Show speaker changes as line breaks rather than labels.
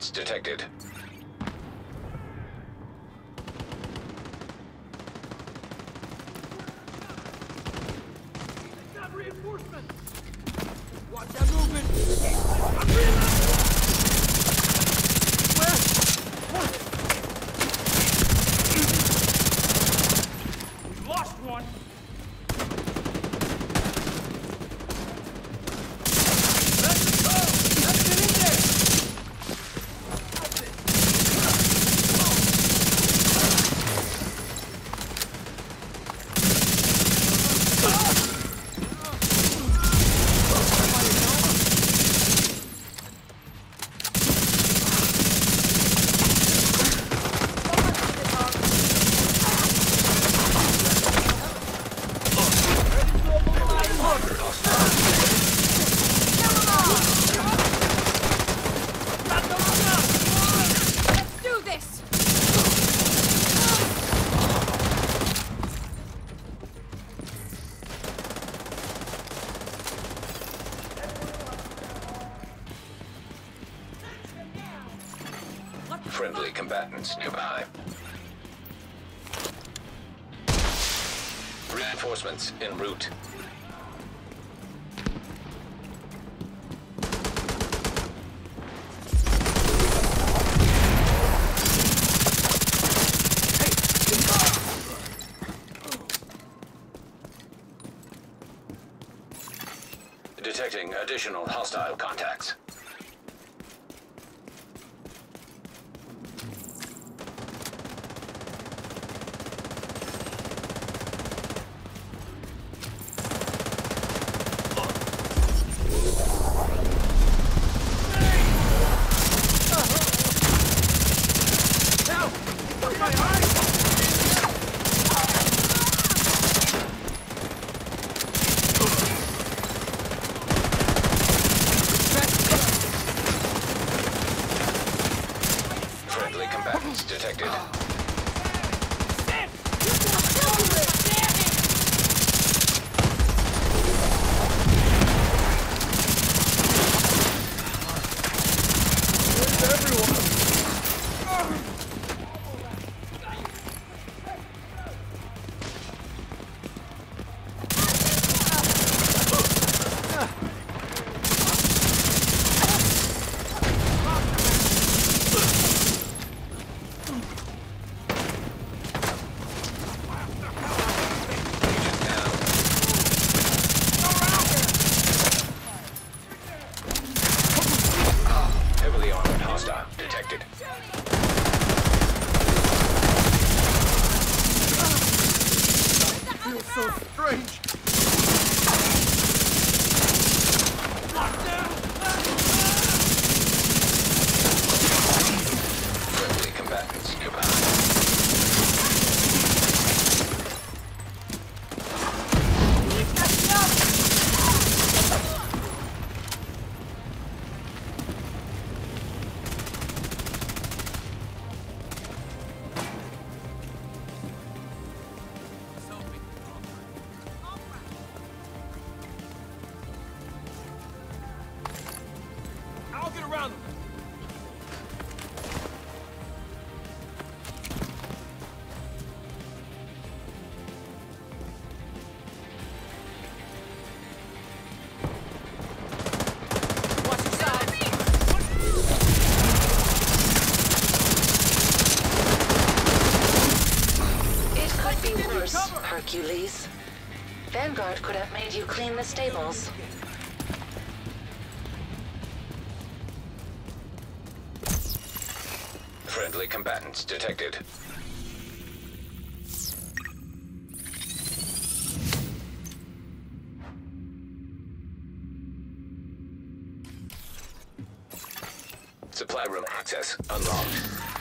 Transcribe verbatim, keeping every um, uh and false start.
combatants detected.
Got reinforcements! Watch that movement! I'm reloading! Where? What? We lost one! Let's go! Let's get in there!
Friendly combatants nearby. Reinforcements en route. Detecting additional hostile contacts. Friendly combatants detected. Heavily armored hostile detected.
Feels so strange.
Friendly combatants nearby.
I'll get around them. Watch your side.
It could be worse, Hercules. Vanguard could have made you clean the stables.
Friendly combatants detected. Supply room access unlocked.